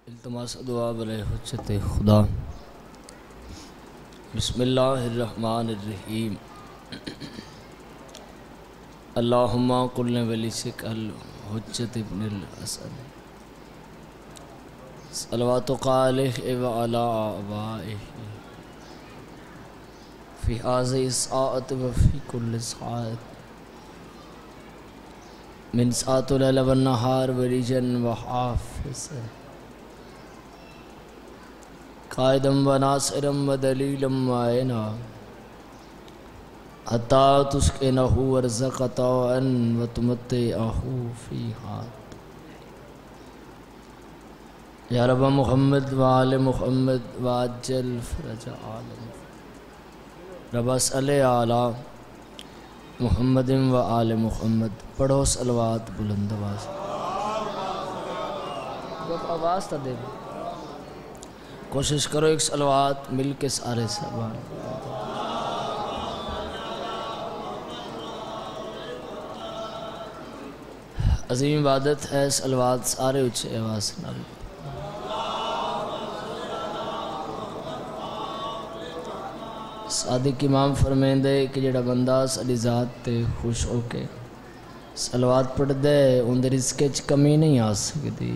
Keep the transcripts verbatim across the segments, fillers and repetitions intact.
التماس دعا برائے حجت خدا۔ بسم اللہ الرحمن الرحیم۔ اللہم قلن ولیسک الحجت ابن الاسد صلوات قالح وعلا آبائہ فی آزی ساعت وفی کل ساعت من ساعت اللیل والنہار وریجن وحافظ قائدم و ناصرم و دلیلم معینا حتی تسکنہو ورزقتاً و تمتعہو فیہا۔ یا رب محمد و آل محمد و عجل فرج عالم۔ رب صلی علی محمد و آل محمد۔ پڑھو صلوات بلند آواز۔ آواز تا دے کوشش کرو ایک صلوات مل کے سارے سبان۔ عظیم عبادت ہے صلوات سارے اچھے آواز نال۔ صادق امام فرمیندے کہ جڑا بندہ ساڈی ذات تے خوش ہو کے صلوات پڑھ دے ان دے رزق وچ کمی نہیں آ سکتی۔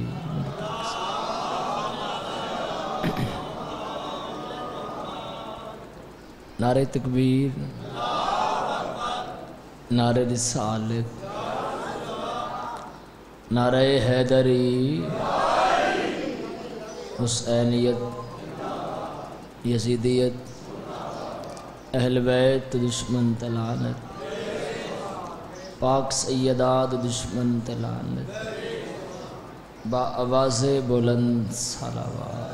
نعرہ تکبیر، نعرہ رسالت، نعرہ حیدری، حسینیت، یزیدیت، اہل بیت دشمن تلعنت، پاک سیدات دشمن تلعنت، با آواز بلند صلوات۔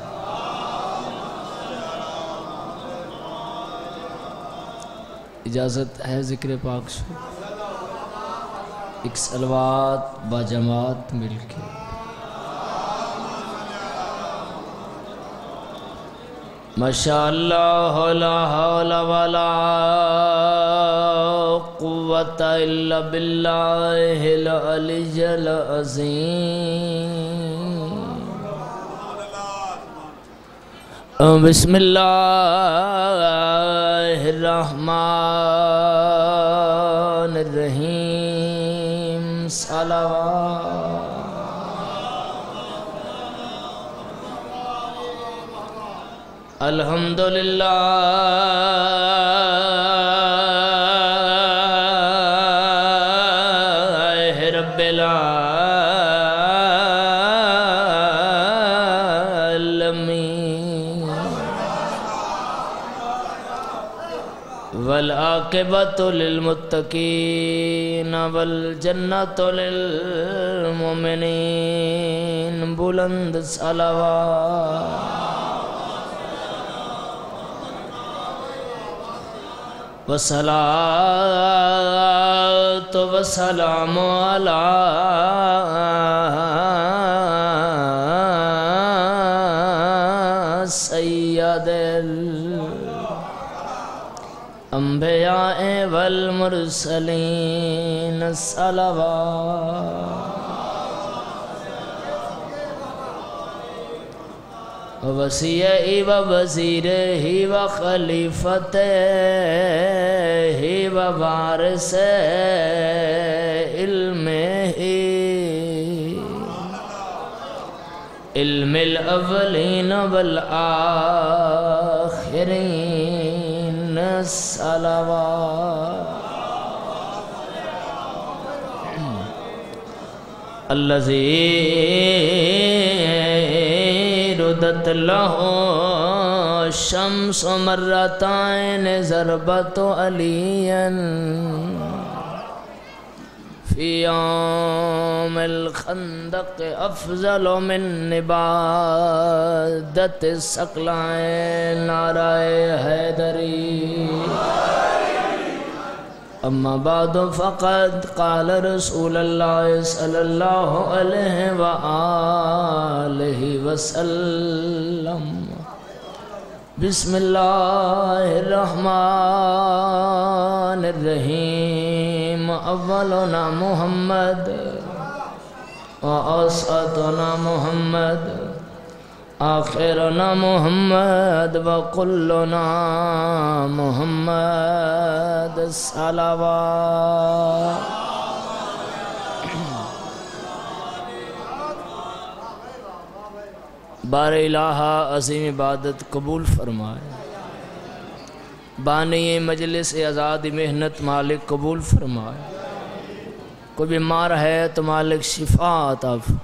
اجازت ہے ذکر پاک سے ایک صلوات با جماعت مل کے۔ ماشاءاللہ لا حول ولا قوة الا باللہ العلی العظیم۔ بسم اللہ الرحمن الرحیم۔ صلوات۔ الحمدللہ رب العالمین والعاقبۃ للمتقین والجنۃ للمؤمنین۔ بلند صلوات۔ والصلاة والسلام على سید الانبیاء والمرسلین۔ صلوات۔ وسیعی و وزیرہی و خلیفتہی و وارث علمہی علم الاولین والآخرین۔ صلوات۔ الذی ردت له الشمس مرتين ضربت عليا في يوم الخندق افضل من نبادة الثقلين۔ نعرہ حیدری۔ اما بعد فقد قال رسول اللہ صلی اللہ علیہ وآلہ وسلم۔ بسم اللہ الرحمن الرحیم۔ اولنا محمد و اوسطنا محمد آخرنا محمد وکلنا محمد صلوات. بار الہ عظیم عبادت قبول فرمائے. بانی مجلس آزاد محنت مالک قبول فرمائے. کوئی بیمار ہے تو مالک شفا عطا فرمائے.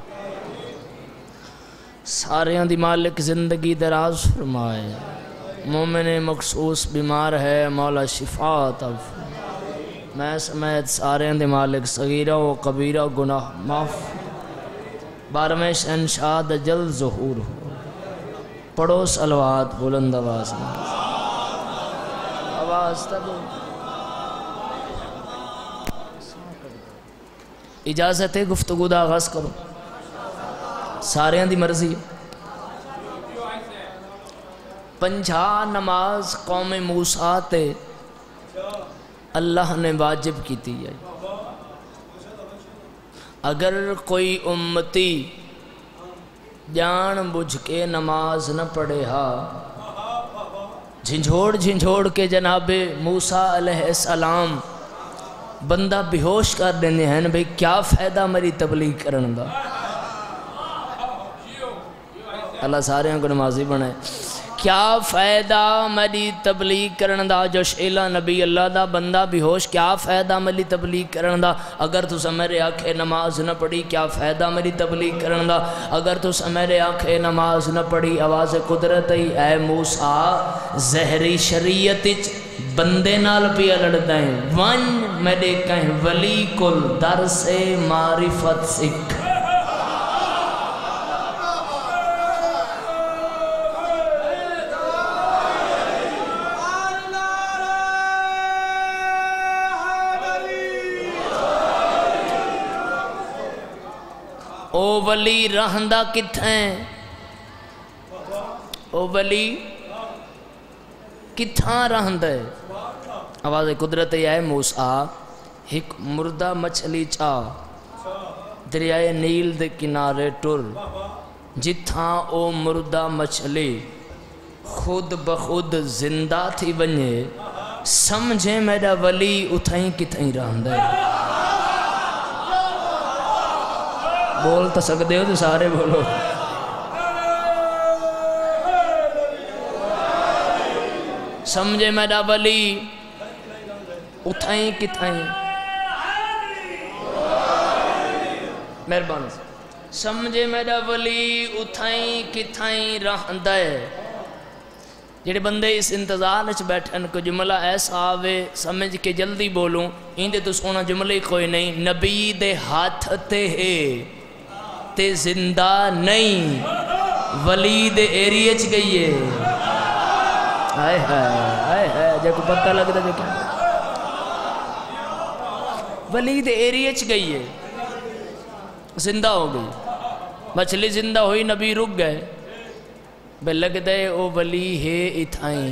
ساریاں دی مالک زندگی دراز فرمائے. مومن مخصوص بیمار ہے مولا شفا عطا فرمائے. میں سمیت ساریاں دی مالک صغیرہ و کبیرہ گناہ معاف. بارہویں شہنشاہ دا جلد ظہور ہو. پڑھو صلوات بلند آواز میں. آواز تک اجازت ہے گفتگو دا آغاز کرو. ساریاں دی مرضی. پنجا نماز قوم موسیٰ تے اللہ نے واجب کی تھی. اگر کوئی امتی جان بجھ کے نماز نہ پڑھے ہا جھنجھوڑ جھنجھوڑ کے جناب موسیٰ علیہ السلام بندہ بیہوش کر دینے ہیں بھئی کیا فائدہ میری تبلیغ کرن دا. اللہ سارے کو نمازی بنائے. کیا فائدہ میری تبلیغ کرن دا جو شیلہ نبی اللہ دا بندہ بیہوش. کیا فائدہ میری تبلیغ کرن دا. اگر تو میرے آنکھیں نماز نہ پڑھی کیا فائدہ میری تبلیغ کرن دا. اگر تو میرے آنکھیں نماز نہ پڑھی آواز قدرت ہی اے موسیٰ زہری شریعت بندے نال پیا لڑتا ہے. ون میرے کہیں ولی کل در سے معرفت سکھ. او ولی رہندہ کتھیں. او ولی کتھاں رہندہ ہے. آواز قدرت ہے موسیٰ ایک مردہ مچھلی چاہ دریائے نیل دے کنارے ٹر. جتھاں او مردہ مچھلی خود بخود زندہ تھی بنجے سمجھے میرا ولی اتھائیں کتھائیں رہندہ ہے. بول تو سکتے ہو تو سارے بولو. سمجھے میرا ولی اتھائیں کتھائیں. مہربان سمجھے میرا ولی اتھائیں کتھائیں رہندہ ہے. جڑے بندے اس انتظار نچ بیٹھن کو جملہ ایسا آوے سمجھ کے جلدی بولوں اندے تو سونا جملے کوئی نہیں. نبی دے ہاتھ تے ہے تے زندہ نہیں ولی دے ایریے چ گئی ہے. آئے ہائے آئے ہائے جے کو پتہ لگتا جو کیا ولی دے ایریے چ گئی ہے زندہ ہو گئی. مچھلی زندہ ہوئی نبی رک گئے بے لگ دے او ولی ہے اتھائیں.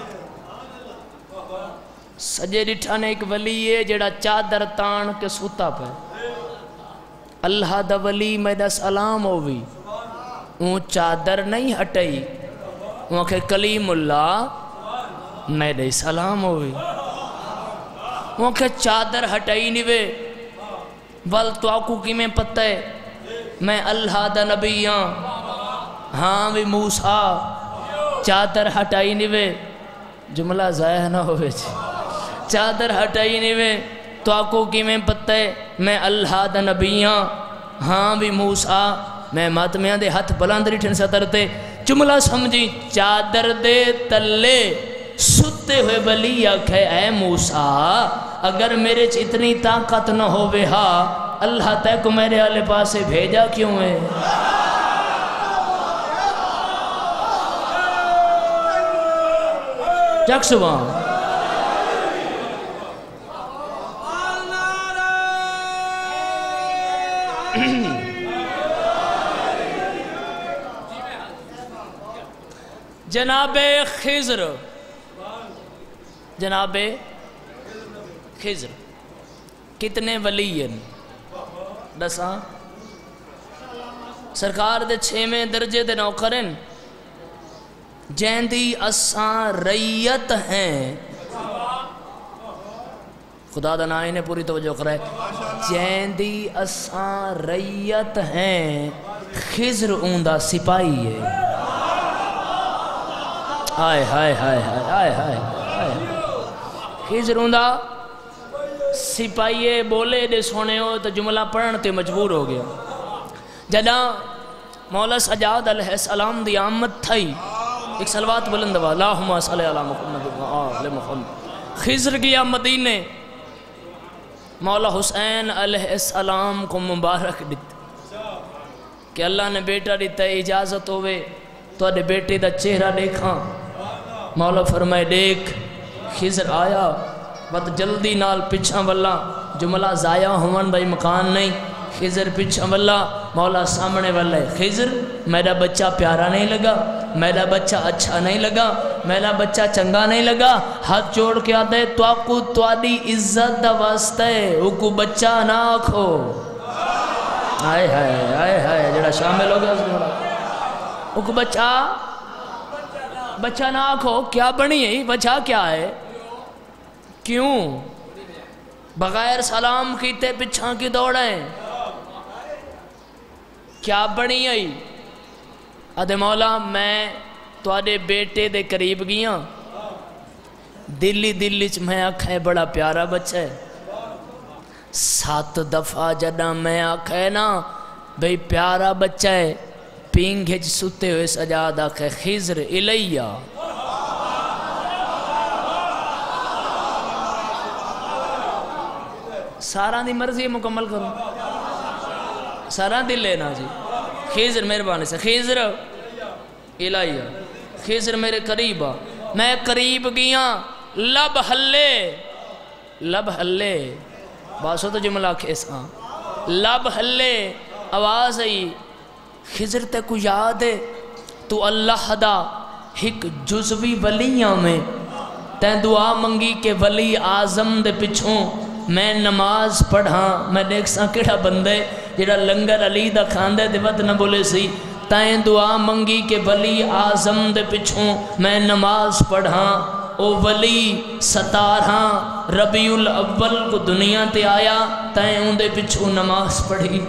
سجے ڈٹھانے ایک ولی ہے جڑا چادر تان کے سوتا پہ. اللہ دا ولی میرا سلام ہوئی اون چادر نہیں ہٹائی وہاں کہ کلیم اللہ میرے سلام ہوئی. وہاں کہ چادر ہٹائی نہیں وے وال تو آکو کی میں پتہ ہے میں اللہ دا نبی ہاں. ہاں بھی موسیٰ چادر ہٹائی نہیں وے جملہ ضائع نہ ہوئے جی. چادر ہٹائی نہیں وے تو آکو کی میں پتہ ہے میں اللہ دا نبی ہاں. ہاں بھی موسیٰ میں ماتمیاں دے ہاتھ بلند ریٹھن سترتے. جملہ سمجھی چادر دے تلے ستے ہوئے ولی آکھے اے موسیٰ اگر میرے چ اتنی طاقت نہ ہوئے ہاں اللہ تے کو میرے آلے پاسے بھیجا کیوں ہے. چک سبحان جناب خضر جناب خضر کتنے ولی ہیں دساں سرکار دے چھویں درجے دے نوکرن جیندی اساں ریت ہیں خدا دا نائن نے پوری توجہ کرائے جیندی اساں ریت ہیں خضر اوندا سپاہی ہے ہائے ہائے ہائے ہائے ہائے ہائے خضر اوندا سپاہی بولے دے سونے ہو تو جملہ پڑھن تے مجبور ہو گیا جدہ مولا سجاد علیہ السلام دی آمد تھائی ایک صلوات بلند ہوا اللہم صلی اللہ محمد و آل محمد خضر گیا مدینے مولا حسین علیہ السلام کو مبارک دیتا کہ اللہ نے بیٹا دیتا اجازت ہوئے تو اڈے بیٹے دا چہرہ دیکھاں مولا فرمائے دیکھ خضر آیا بات جلدی نال پچھاں واللہ جملہ ضائع ہوان بھائی مکان نہیں خضر پچھاں واللہ مولا سامنے واللہ خضر میرا بچہ پیارا نہیں لگا میرا بچہ اچھا نہیں لگا میرا بچہ چنگا نہیں لگا ہاتھ جوڑ کے آتا ہے تو آپ کو توادی عزت دا واسطہ ہے اوکو بچہ نہ آکھو آئے ہائے آئے ہائے جڑا شامل ہو گیا اس جملہ اوکو بچہ بچہ نہ آکھو کیا بنی ہے بچہ کیا ہے کیوں بغیر سلام کیتے پچھاں کی دوڑیں کیا بنی ہے ادھے مولا میں تو آدھے بیٹے دے قریب گیا دلی دلی چ میں آکھیں بڑا پیارا بچہ ہے سات دفعہ جدہ میں آکھیں نا بھئی پیارا بچہ ہے پینگے چ ستے ہوئے سجاد آکھیں خضر الیہ سارا دی مرضی مکمل کروں سارا دل لینا جی خضر مہربانی سے خضر الہیہ خضر میرے قریب میں قریب گیا لب ہلے لب ہلے باسو تو جملہ کھیساں لب ہلے آواز آئی خضر تے کو یاد ہے تو اللہ دا ایک جزوی ولیاں میں تین دعا منگی کہ ولی آزم دے پچھوں میں نماز پڑھاں میں دیکھ ساں کڑا بندے جڑا لنگر علی دا کھاندے دے وقت نہ بولے سی تائیں دعا منگی کہ ولی آزم دے پچھوں میں نماز پڑھاں او ولی ستارہاں ربیع الاول کو دنیا تے آیا تائیں ان دے پچھوں نماز پڑھی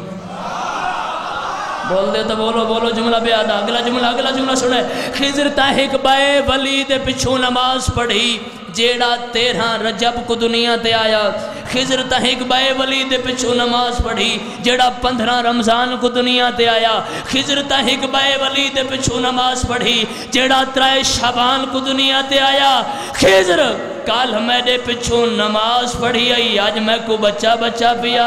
بول دے تو بولو بولو جملہ بے آدھا اگلا جملہ اگلا جملہ سنے خضر تاہک بائے ولی دے پچھوں نماز پڑھی جیڑا تیرہ رجب کو دنیا تے آیا خضر تاہک بائے ولی دے پچھوں نماز پڑھی جیڑا پندرہ رمضان کو دنیا تے آیا خضر تاہک بائے ولی دے پچھوں نماز پڑھی جیڑا ترائے شابان کو دنیا تے آیا خضر کال ہمیں دے پچھوں نماز پڑھی آئی آج میں کو بچہ بچہ پیا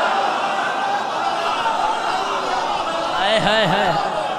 ہائے ہائے ہائے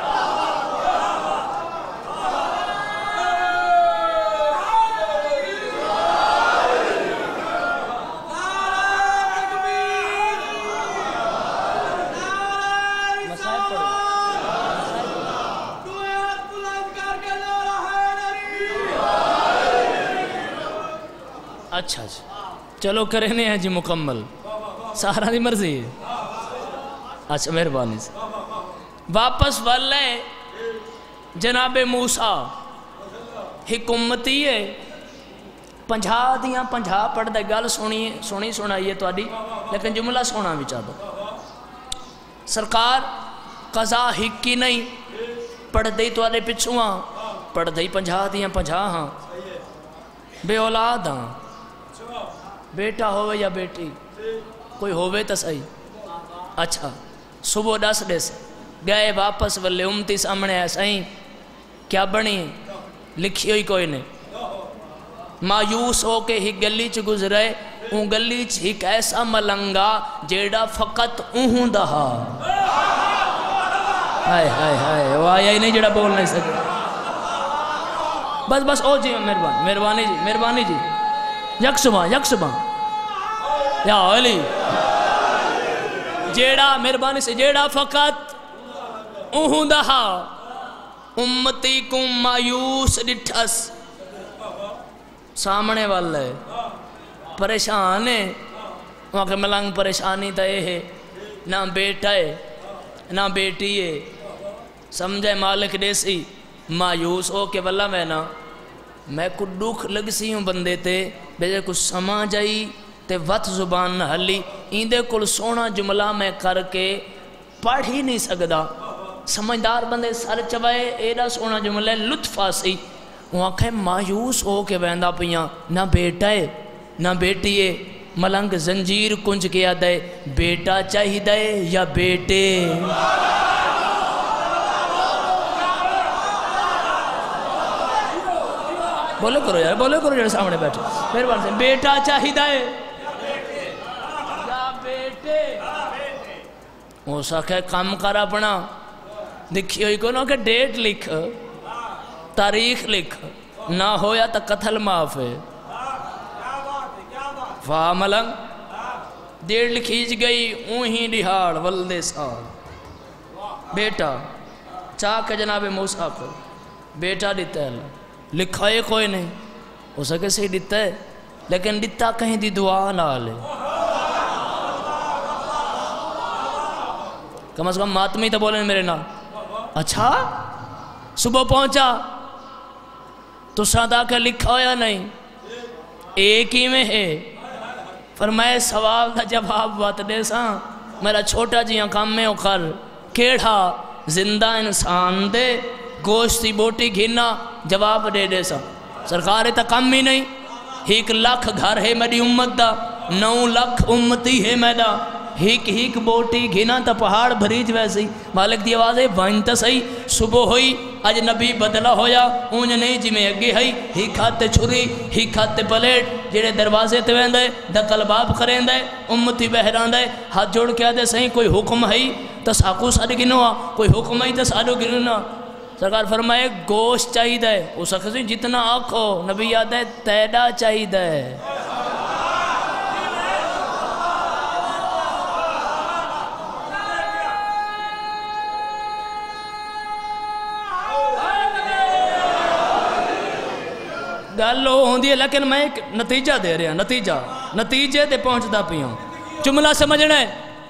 اچھا اچھا چلو کرنے ہیں جی مکمل سارا دی مرضی ہے اچھا مہربانی سے واپس والے جناب موسیٰ حکومتی ہے پنجھا دیاں پنجھا پڑھ دے گل سونی سونی سنائیے تو آڈی لیکن جملہ سونا بھی چاہ دو سرکار قضا ہکی نہیں پڑھ دے تو آڈے پچھواں پڑھ دے پنجھا دیاں پنجھا ہاں بے اولاد ہاں بیٹا ہوئے یا بیٹی کوئی ہوئے تا صحیح اچھا صبح دس دے سے گئے واپس والے امتی سامنے ہے صحیح کیا بنی لکھی ہوئی کوئی نہیں مایوس ہو کے ہی گلی چ گزرے اون گلی چ ہی ایسا ملنگا جیڑا فقط اون دہا ہائے ہائے ہائے وہ آیا ہی نہیں جیڑا بول نہیں سکے بس بس او جی مہربانی مہربانی جی مہربانی جی یک صبح یک صبح یا علی جیڑا مہربانی سے جیڑا فقط اون دہا امتی کو مایوس ڈٹھس سامنے والے پریشان ہے وہاں کے ملنگ پریشانی تا یہ ہے نہ بیٹا ہے نہ بیٹی ہے سمجھے مالک دیسی مایوس ہو کے واللہ میں نا میں کو دکھ لگ سی ہوں بندے تے بے کچھ سما جائی تے وط زبان نہ ہلی ایندے کل سونا جملہ میں کر کے پڑھ ہی نہیں سکدا سمجھدار بندے سر چوائے ایڈا سونا جملہ لطف آسی وہ آنکھیں مایوس ہو کے بہندہ پیاں نہ بیٹا ہے نہ بیٹی ہے ملنگ زنجیر کنج کیا دے بیٹا چاہی دے یا بیٹے بولو کرو یار بولو کرو یار سامنے بیٹھے پھر بار سے بیٹا چاہی دے یا بیٹے وہ ساکھے کام کر اپنا دکھی ہوئی کو نا کہ ڈیٹ لکھ تاریخ لکھ نہ ہویا تا قتل معاف ہے فاہ ملنگ ڈیٹ لکھیج گئی اونہی دہاڑ ولدے سال بیٹا چاہ کے جناب موسیٰ کو بیٹا دیتا ہے اللہ لکھا ہے کوئی نہیں ہو سکے سے ہی دیتا ہے لیکن دیتا کہیں دی دعا نہ لے کم از کم ماتمی تو بولیں میرے نام اچھا صبح پہنچا تو سادا کا لکھا ہو یا نہیں ایک ہی میں ہے فرمائے سوال دا جواب بات دے ساں میرا چھوٹا جیاں کام میں اکھر کیڑا زندہ انسان دے گوشتی بوٹی گھینا جواب دے دے سا سرکار تا کم ہی نہیں ایک لاکھ گھر ہے میری امت دا نو لاکھ امتی ہے میرا ہیک ہیک بوٹی گھینا تا پہاڑ بھریج ویسی مالک دی آواز ہے وائنتا سہی صبح ہوئی آج نبی بدلا ہویا اونج نہیں جی میں اگے ہی ہیک ہاتھ چھری ہیک ہاتھ پلیٹ جیڑے دروازے تے ویندے دقل باب کریں دے امتی بہران دے ہاتھ جوڑ کے آدھے سہی کوئی حکم ہے تا ساکو ساڑھ گنوا کوئی حکم ہے تا ساڑھو گنوا سرکار فرمائے گوشت چاہید ہے اس اکھسی جتنا آنکھو نبی یاد ہے تیڑا چاہید ہے گالو ہوندی ہے لیکن میں ایک نتیجہ دے رہا نتیجہ نتیجے دے پہنچتا پیوں جملہ سمجھنا ہے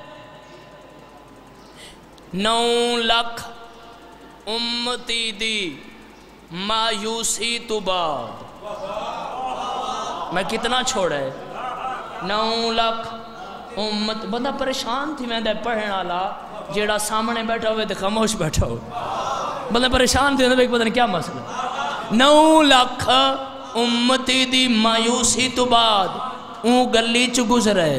نو لاکھ امتی دی مایوسی تو بعد میں کتنا چھوڑا ہے نو لاکھ امت بندہ پریشان تھی میں دے پڑھنے والا جیڑا سامنے بیٹھا ہوئے تے خاموش بیٹھا ہوئے بندہ پریشان تھی میں دے پتہ نہیں کیا مسئلہ نو لاکھ امتی دی مایوسی تو بعد اون گلی چ گزرے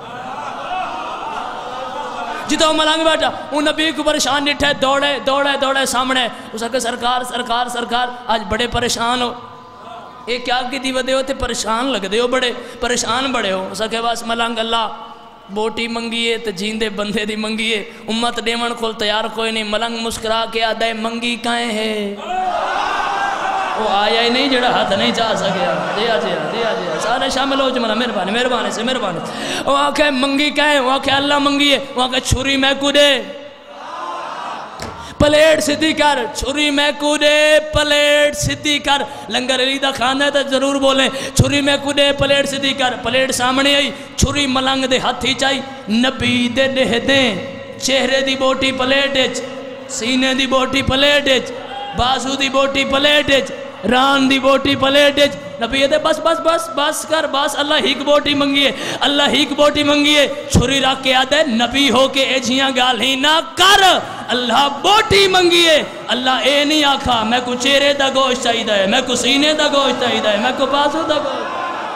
جتا ملنگ بیٹھا وہ نبی کو پریشان نٹھے دوڑے دوڑے دوڑے سامنے اس کہ سرکار سرکار سرکار آج بڑے پریشان ہو ایک کیا کی دیو دے ہوتے پریشان لگ دے ہو بڑے پریشان بڑے ہو اس کہ بس ملنگ اللہ بوٹی منگیے تو جیندے بندے دی منگیے امت دیون کھول تیار کوئی نہیں ملنگ مسکرا کے آدھے منگی کائیں ہے وہ آیا ہی نہیں جڑا ہاتھ نہیں چاہ سکیا دیا دیا دیا دیا سارے شامل ہو جمعہ مہربانی مہربانی سے مہربانی وہ آنکھیں منگی کہیں وہ آنکھیں اللہ منگیے وہ آنکھیں چھری میں کودے پلیٹ سدھی کر چھری میں کودے پلیٹ سدھی کر لنگر علی دا خاندہ ہے تو ضرور بولیں چھری میں کودے پلیٹ سدھی کر پلیٹ سامنے آئی چھری ملنگ دے ہاتھ ہی چاہی نبی دے دے دیں چہرے دی بوٹی پلیٹ اچ سینے دی بوٹی پلیٹ اچ بازو دی بوٹی پلیٹ اچ ران دی بوٹی پلیٹ اچ نبی دے بس بس بس بس کر بس اللہ ہیک بوٹی منگیے اللہ ہیک بوٹی منگیے چھری رکھ کے آدھے نبی ہو کے ایجھیاں گال ہی نہ کر اللہ بوٹی منگیے اللہ اے نہیں آکھا میں کو چہرے دا گوشت چاہید ہے میں کو سینے دا گوشت چاہید ہے میں کو بازو دا گوشت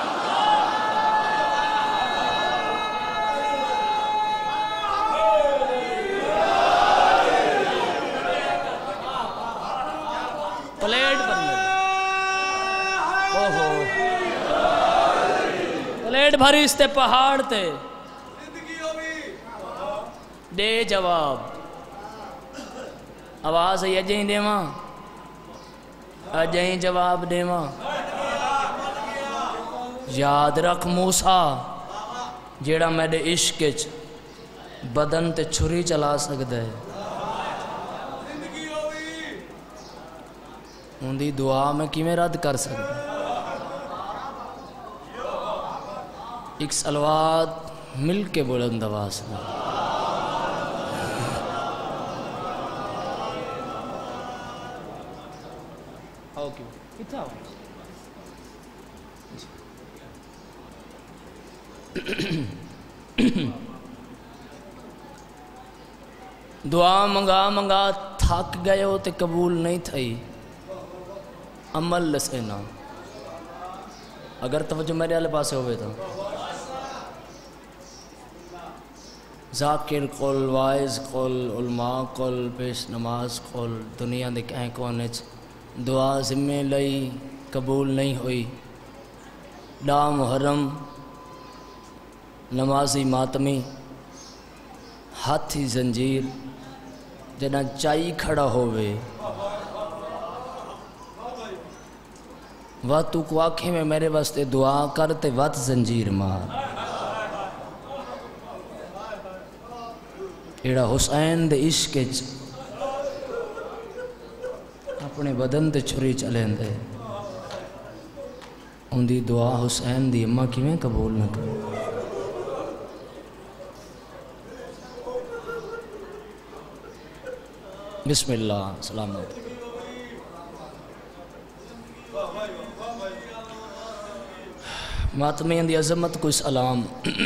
پلیٹ پر لے اوہو پلیٹ بھری اس تے پہاڑ تے دے جواب آواز ہے اجہیں دے ماں اجہیں جواب دے ماں یاد رکھ موسیٰ جیڑا میرے عشق بدن تے چھری چلا سکتا ہے ان دی دعا میں کی میں رد کر سکتا ایک سلوات مل کے بلند آواز میں آؤ کیوں کتنا آؤ دعا منگا منگا تھک گئے ہو تے قبول نہیں تھئی عمل لسینا اگر توجہ میرے والے پاسے ہوئے تو ذاکر قل وائز قل علماء قل پیش نماز قل دنیا دے کہیں کونے دعا ذمہ لئی قبول نہیں ہوئی ڈا محرم نمازی ماتمی ہاتھی زنجیر جنا چائی کھڑا ہوئے وقت تو کو آنکھیں میں میرے واسطے دعا کرتے وقت زنجیر مار ایڑا حسین دے عشق اپنے بدن تے چھری چلیں دے ان دی دعا حسین دی اماں کی میں قبول نہ کرے بسم اللہ سلام علیکم ماتمین دی عظمت کو سلام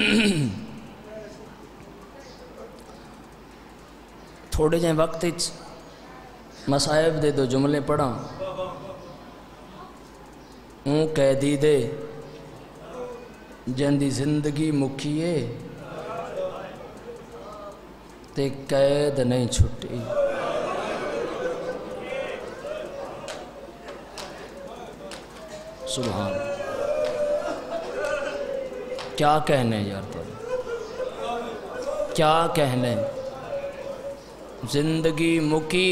تھوڑے جائیں وقت مصائب دے دو جملے پڑھا اون قیدی دے جن دی زندگی مکھیے تے قید نہیں چھٹی سبحان کیا کہنے یار پر کیا کہنے زندگی مکی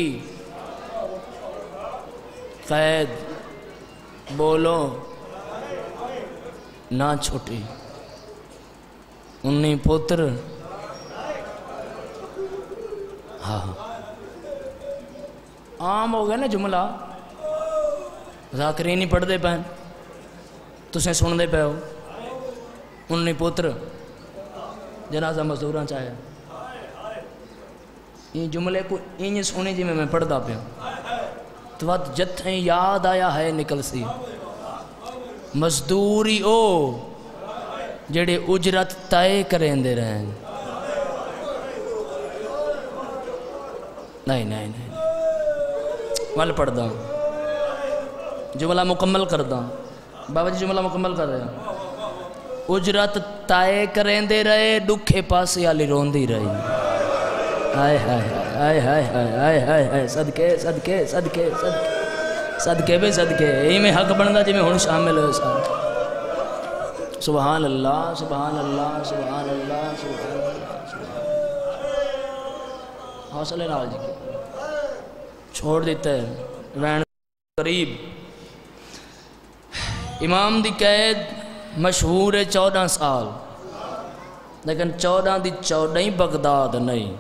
قید بولو نہ چھوٹی انہی پتر ہاں عام ہو گئے نا جملہ ذاکرین ہی پڑھ دے پہن تسیں سن دے پہ ہو انہی پتر جنازہ مزدوراں چاہے یہ جملے کو انہی سنی جی میں میں پڑھ دا پہ تو وقت جتھیں یاد آیا ہے نکل سی مزدوری او جڑے اجرت تائے کریں دے رہے ہیں نہیں نہیں نہیں وال پڑھ دا جملہ مکمل کر دا بابا جی جملہ مکمل کر رہے ہیں اجرت تائے کریں دے رہے دکھے پاسی آلی رون دی رہی آئے آئے آئے آئے آئے آئے آئے آئے صدقے صدقے صدقے صدقے صدقے بے صدقے یہی میں حق بندہ جی میں ہون شامل ہوئے سارے سبحان اللہ سبحان اللہ سبحان اللہ سبحان اللہ حوصلے نال جی چھوڑ دیتے ہیں وین قریب امام دی قید مشہور ہے چودہ سال لیکن چودہ دی چودہ ہی بغداد نہیں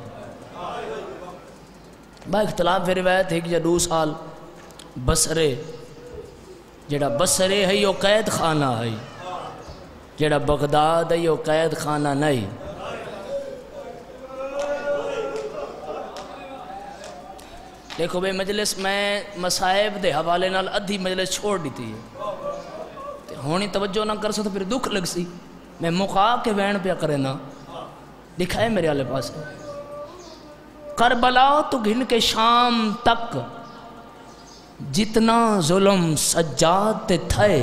با اختلاف پھر روایت ہے کہ دو سال بصرے جڑا بصرے ہے یہ قید خانہ ہے جڑا بغداد ہے یہ قید خانہ نہیں دیکھو بے مجلس میں مصائب دے حوالے نال ادھی مجلس چھوڑ دیتی ہے ہونی توجہ نہ کر سو تو پھر دکھ لگ سی میں مقا کے وین پہ کرے نا دکھائے میرے آلے پاس کربلا تو گھن کے شام تک جتنا ظلم سجاد تے تھے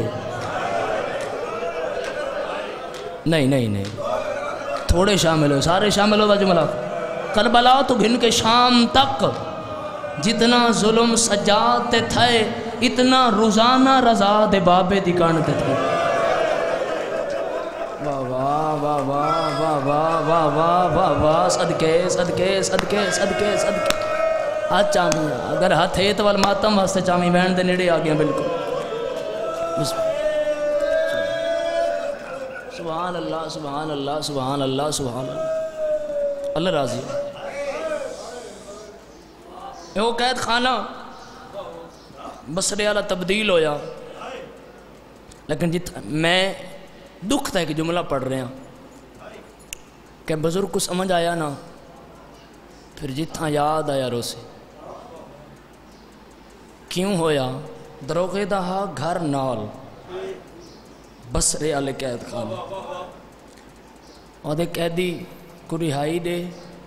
نہیں نہیں نہیں تھوڑے شامل ہو سارے شامل ہو جملہ کربلا تو گھن کے شام تک جتنا ظلم سجاد تے تھے اتنا روزانہ رضا دے بابے دی کانتے تھے واہ واہ واہ واہ واہ واہ واہ واہ واہ واہ صدقے صدقے صدقے صدقے صدقے ہاتھ چامی اگر ہاتھ ہے تو والماتم واسطے چامی بہن دے نیڑے آگیا بالکل سبحان اللہ سبحان اللہ سبحان اللہ سبحان اللہ اللہ راضی ہے وہ قید خانہ بصرے والا تبدیل ہویا لیکن جت میں دکھ تھا کہ جملہ پڑھ رہے ہیں کہ بزرگ کو سمجھ آیا نا پھر جتنا یاد آیا روسے کیوں ہویا دروغے دا ہا گھر نال بسرے والے قید خانے اور دے قیدی کو رہائی دے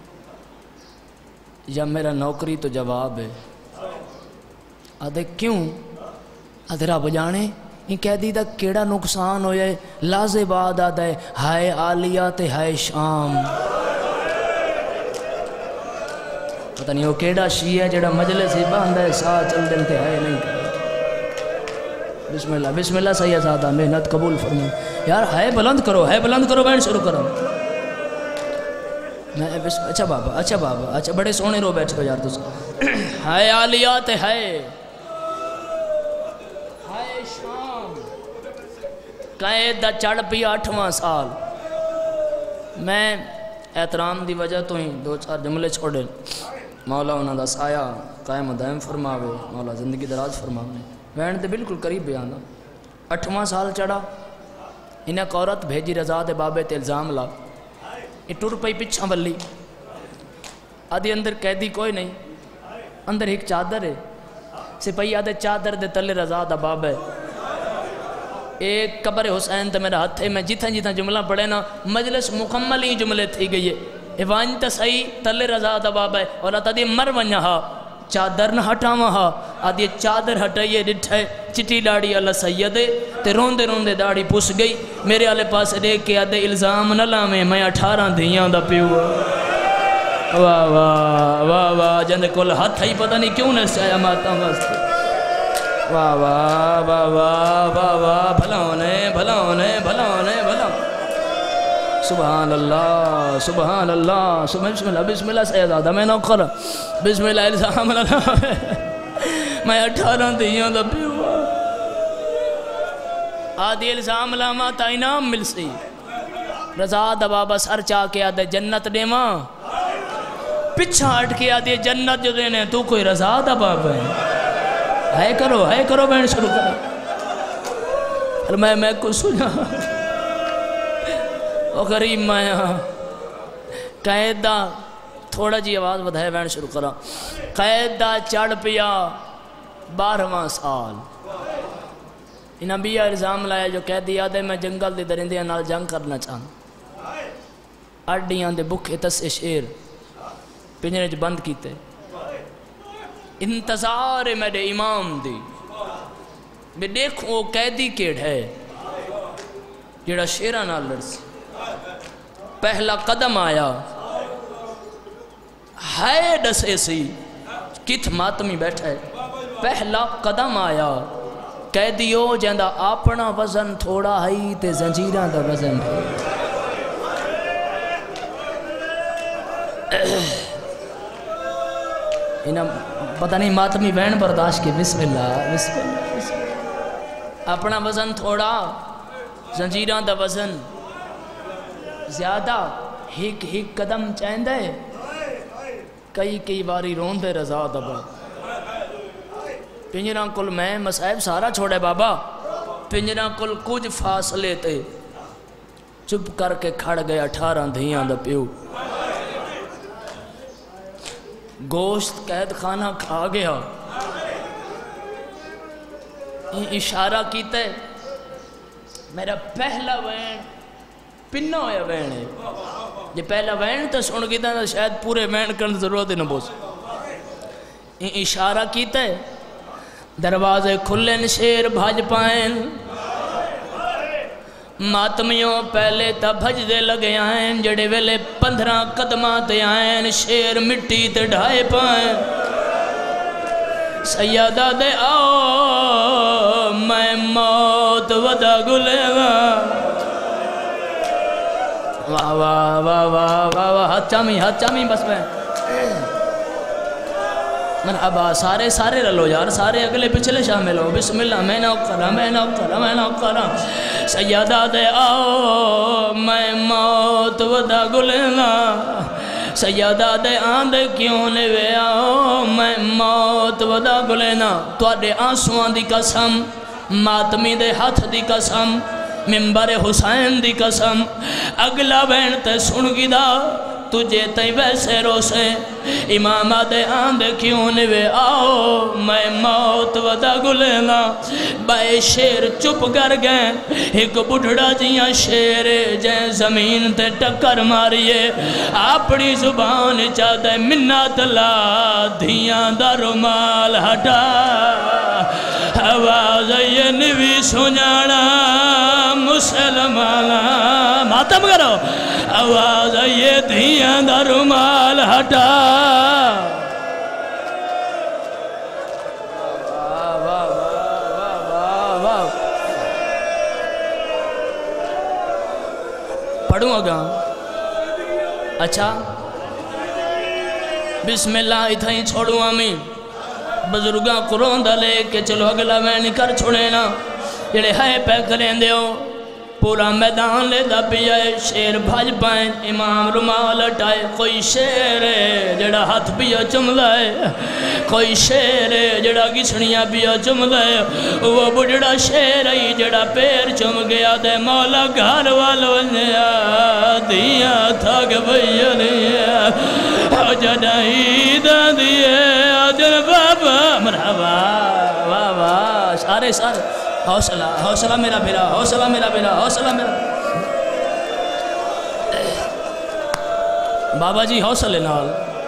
یا میرا نوکری تو جواب ہے آدھے کیوں آدھے رب جانے ان قیدی دا کیڑا نقصان ہویا ہے لازے بعد آدھا ہے ہائے عالیہ تے ہائے شام پتہ نہیں وہ کیڑا شیعہ جڑا مجلس ہی باندھا ہے ساتھ چل دن تے ہائے نہیں کرے بسم اللہ بسم اللہ سید زادہ محنت قبول فرمائیں یار ہائے بلند کرو ہائے بلند کرو بہن شروع کرو میں اچھا بابا اچھا بابا اچھا بڑے سونے رو بیٹھے ہو یار دوسرا ہائے عالیات ہائے ہائے شام قید دا چڑھ پی آٹھواں سال میں احترام دی وجہ تو ہی دو چار جملے چھوڑے مولا انہاں دا سایہ قائم و دائم فرماوے مولا زندگی دراز فرماوے وین تے بالکل قریب بیانا اٹھواں سال چڑھا انہیں ایک عورت بھیجی رضا دے بابے تے الزام لا یہ ٹر پئی پچھاں بلی آدھی اندر قیدی کوئی نہیں اندر ایک چادر ہے سپاہی آدھے چادر دے تلے رضا دا باب ہے ایک قبر حسین تے میرا ہاتھ ہے میں جتھا جتھا جملہ پڑھے نا مجلس مکمل ہی جملے تھی گئی ہے ایوان تا صحیح تلے رضا دا باب ہے اور آتا دی مر ونیا ہا چادر نہ ہٹا وہاں آدھی چادر ہٹائیے ڈٹھائے چٹی ڈاڑی اللہ سیدے تے روندے روندے داڑی پس گئی میرے آلے پاس دیکھ کے آدھے الزام نہ لامے میں اٹھارہ دھیاں دا پیو واہ واہ واہ واہ جندے کل ہاتھ ہی پتہ نہیں کیوں نے سایا ماتا واسطے واہ واہ واہ واہ واہ واہ بھلا ہونے بھلا ہونے بھلا ہونے بھلا سبحان اللہ سبحان اللہ بسم اللہ بسم اللہ سیدادہ میں نوکر بسم اللہ الزام اللہ میں اٹھارہ دیاں دا پیوا آدھی الزام لاما تا انام مل سی رضا دا بابا سر چاہ کے آدھے جنت دے ماں پچھا ہٹ کے آدھے جنت جو دینے تو کوئی رضا دا بابا ہے ہے کرو ہے کرو بہن شروع کرو فرمایا میں کو سنا او غریب مایا قید دا تھوڑا جی آواز بدھائے بہن شروع کرا قید دا چڑھ پیا بارہواں سال انہاں بھی الزام لایا جو قیدی آدھے میں جنگل دے درندے نال جنگ کرنا چاہتا اڈیاں دے بکھے تسے شیر پنجرے جو بند کیتے انتظار میرے امام دی میں دیکھو قیدی کیڑ ہے جڑا شیرہ نال لڑسی پہلا قدم آیا ہے ڈسے سی کت ماتمی بیٹھا ہے پہلا قدم آیا قیدیو جندہ اپنا وزن تھوڑا ہی تے زنجیران دا وزن ہے انہاں پتہ نہیں ماتمی بین برداشت کے بسم اللہ بسم اللہ بسم اللہ اپنا وزن تھوڑا زنجیران دا وزن زیادہ ہک ہک قدم چاہندہ ہے کئی کئی باری روندے رضا دبا پنجران کل میں مسائب سارا چھوڑے بابا پنجران کل کچھ فاصلے تے چپ کر کے کھڑ گئے اٹھارہ دھیاں دا پیو گوشت قید خانہ کھا گیا اشارہ کیتا ہے میرا پہلا وین پنہ ہویا وین ہے یہ پہلا وین تو سن گیتا ہے شاید پورے وین کرنے ضرورت نہ بوس اشارہ کیتا ہے دروازے کھلن شیر بھاج پائیں ماتمیوں پہلے تا بھج دے لگے آئیں جڑے ویلے پندرہ قدمات آئیں شیر مٹی تے ڈھائے پائیں سیادہ دے آؤ میں موت ودا گلے گا واہ واہ واہ واہ واہ واہ ہاتھ چامی ہاتھ چامی بس میں مرحبا سارے سارے رلو یار سارے اگلے پچھلے شامل ہو بسم اللہ میں نہ کرا میں نہ کرا میں نہ کرا سیادہ دے آؤ میں موت ودا گلنا سیادہ دے آندے کیوں نوے آؤ میں موت ودا گلنا توڑے آنسوان دی قسم ماتمی دے ہاتھ دی قسم ممبر حسین دی قسم اگلا بین تے سن گدا تجھے تئی ویسے روسے امام دے آندے کیوں نوے آؤ میں موت و ودا گلینا بائے شیر چپ کر گئے ایک بڑھڑا جیاں شیر جائیں زمین تے ٹکر ماریے اپنی زبان چاہتا ہے منت لا دھیاں دا رومال ہٹا آواز یہ نوی سنانا مسلمانا ماتم کرو آواز یہ دھیاں دا رومال ہٹا پڑھوں گا اچھا بسم اللہ اتھائی چھوڑوں آمین بزرگاں قرآن دا لے کے چلو اگلا میں کر چھوڑے نا جڑے ہائے پہ کریں دیو پورا میدان لے دا پیائے شیر بھاج پائیں امام رومال اٹھائے کوئی شیر ہے جڑا ہاتھ پیا چم لائے کوئی شیر ہے جڑا گچھڑیاں پیا چم لائے وہ بڑھڑا شیر ہے جڑا پیر چم گیا دے مولا گھر والو نیا دیا تھاک بھئیا نیا جڑا عیدہ دیئے آجر بابا مرحبا واہ واہ سارے سارے حوصلہ حوصلہ میرا بھیرا حوصلہ میرا بھیرا حوصلہ میرا بابا جی حوصلے نال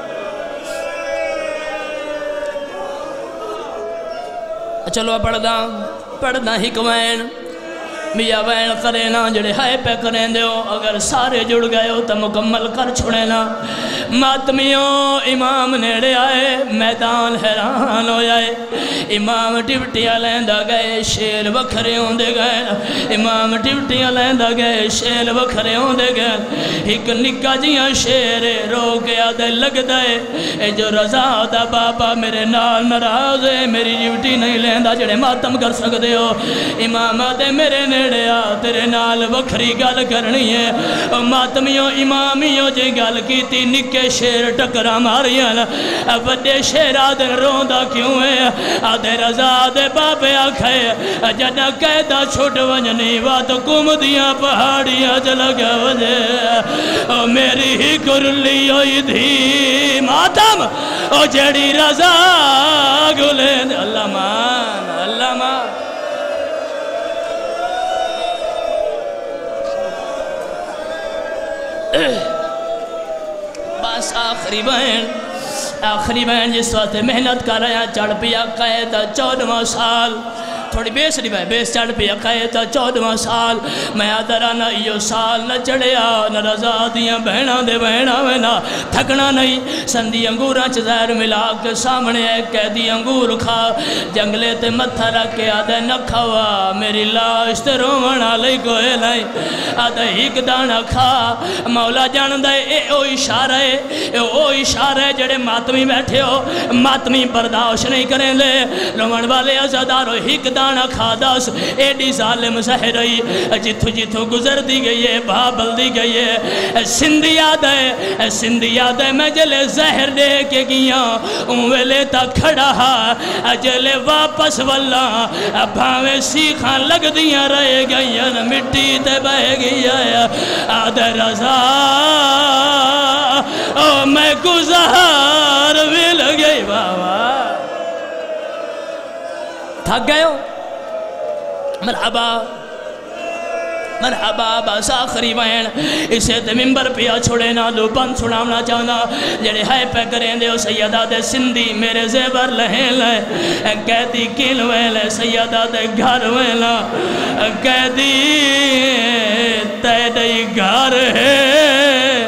چلو پڑھدا پڑھدا ہی کوین میاں وین کرے نا جڑے ہائے پہ کریں دیو اگر سارے جڑ گئے ہو تو مکمل کر چھوڑے نا ماتمیوں امام نیڑے آئے میدان حیران ہو جائے امام ٹپٹیاں لیندہ گئے شیر بکھرے ہوندے گئے امام ٹپٹیاں لیندہ گئے شیر بکھرے ہوندے گئے ایک نکا جیاں شیر رو کے آدھے لگ دائے اے جو رضا دا بابا میرے نال نراز ہے میری ٹپٹی نہیں لیندہ جڑے ماتم کر سکتے ہو امام آدھے میرے نیڑے آ تیرے نال بکھری گل کرنی ہے ماتمیوں امامیوں جے گل کی تی نکے شیر ٹکرا ماریاں بڑے شیر آدھے روندہ کیوں ہے آدھے رضا دے بابے آکھے جنہ قیدہ چھوٹ ونجنی وات کم دیاں پہاڑیاں جلگا وجہ میری ہی کرلی ہوئی دھی ماتم او جڑی رضا گلیں اللہ مان اللہ مان بس آخری بہن آخری بہن جس وقت محنت کر رہا چڑھ پیا قید چودواں سال تھوڑی بیس نہیں بھائی بیس چڑھ پیا قید چودواں سال میں آدھرا نہ ایو سال نہ چڑھیا نہ رضا دیاں بہناں دے بہناں میں نہ تھکنا نہیں سندی انگوراں چ زہر ملا کے سامنے ایک قیدی انگور کھا جنگلے تے متھا رکھ کے آدھے نہ کھوا میری لاش تے رومنا لئی کوئے نہیں آدھے ایک دانا کھا مولا جان دے اے او اشارہ ہے اے او اشارہ ہے جڑے ماتمی بیٹھے ہو ماتمی برداشت نہیں کریں لے رومن والے ازادارو ایک دانا کھا داس ایڈی ظالم زہر رہی جتھو جتھو گزر دی گئی ہے بابل دی گئی ہے سندھی یاد ہے سندھی یاد ہے میں جلے زہر دے کے گیا انویلے تا کھڑا جلے واپس واللہ بھاوے سیکھاں لگ دیا رہے گئی مٹی تے بہ گیا آدھے رضا او میں گزار بھی لگئی بابا تھک گئے ہو مرحبا مرحبا بس آخری بہن اسے تے ممبر پیا چھوڑے نا دو بند سنامنا چاہنا جڑے ہائے پہ کریں دے سیدہ دے سندھی میرے زیبر لہیں لیں قیدی کل ویلے سیدہ دے گھر ویلا قیدی تیدی گھر ہے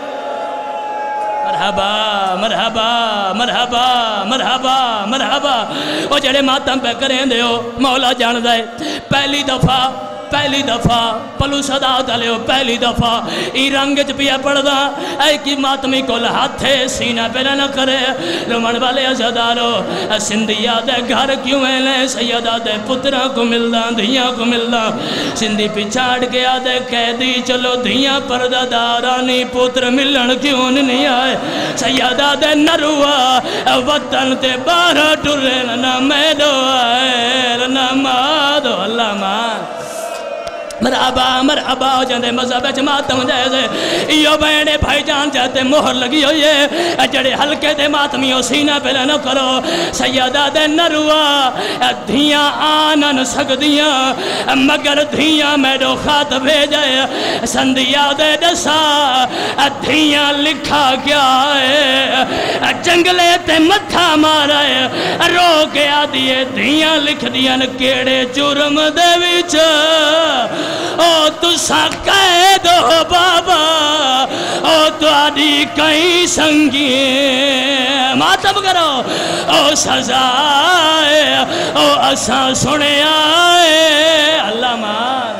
مرحبا مرحبا مرحبا مرحبا مرحبا وہ جڑے ماتم پہ کریں دے ہو مولا جان دے پہلی دفعہ پہلی دفعہ پلو صدا دلے ہو پہلی دفعہ ای رنگ پیا پڑھ دا اے کی ماتمی کو لہاتھے سینہ پہ نہ کرے رومن والے ازادارو سندھی آدھے گھر کیوں ہے لیں سیدہ دے پترہ کو ملدا دھیاں کو ملدا سندھی پچھاڑ کے آدھے قیدی چلو دھیاں پردہ دارانی پتر ملن کیوں نہیں آئے سیدہ دے نروا وطن تے بارہ ٹرین نہ میدو آئے نہ مادو اللہ مان مرحبا مرحبا ہو جاندے مذہب ماتم جیسے ایو بہنے بھائی جان جاتے مہر لگی ہوئی ہے جڑے ہلکے دے ماتمیوں سینہ پہلے نہ کرو سیدہ دے نروا دھیاں آنن سکدیاں مگر دھیاں میڈو خط بھیجے سندیا دے دسا دھیاں لکھا کیا ہے جنگلے تے متھا مارا ہے رو کے آدھیے دھیاں لکھ دیاں کیڑے جرم دے وچ او تسا قید ہو بابا او تو آدھی کئی سنگی ماتم کرو او سزا ہے او اساں سنے آئے اللہ مان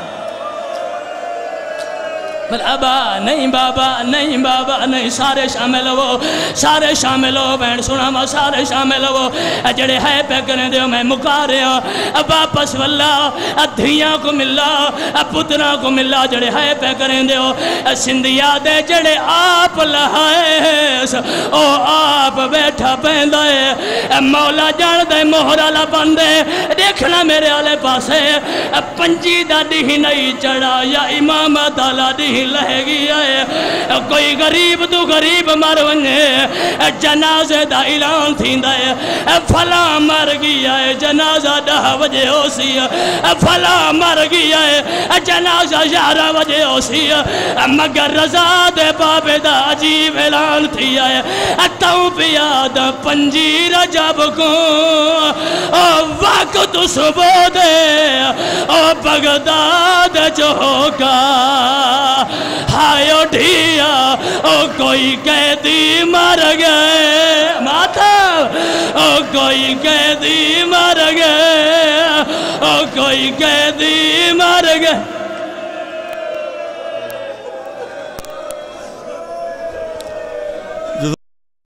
مرحبا نہیں بابا نہیں بابا نہیں سارے شامل ہو سارے شامل ہو بہن سنا ما سارے شامل ہو جڑے ہے پہ کریں دیو میں مکا رہے ہو واپس واللہ دھیاں کو ملا پتنا کو ملا جڑے ہے پہ کریں دیو سندھیا دے جڑے آپ لہائے او آپ بیٹھا پہندہ ہے مولا جان دے مہرالا بندے دیکھنا میرے آلے پاسے پنجی دا دھی نہیں چڑھا یا امام دالا دھی لہے گی آئے کوئی غریب تو غریب مر ونجے جنازے دا اعلان تھیندا ہے فلاں مر گیا ہے جنازہ دہ وجے ہو سی فلاں مر گیا ہے جنازہ یارہ وجے ہو سی مگر رضا دے بابے دا عجیب اعلان تھی ہے تاؤں پیاد پنجی رجب کو وقت صبح دے بغداد جو ہوگا ہائے اٹھیا او کوئی قیدی مر گئے ماتا او کوئی قیدی مر گئے او کوئی قیدی مر گئے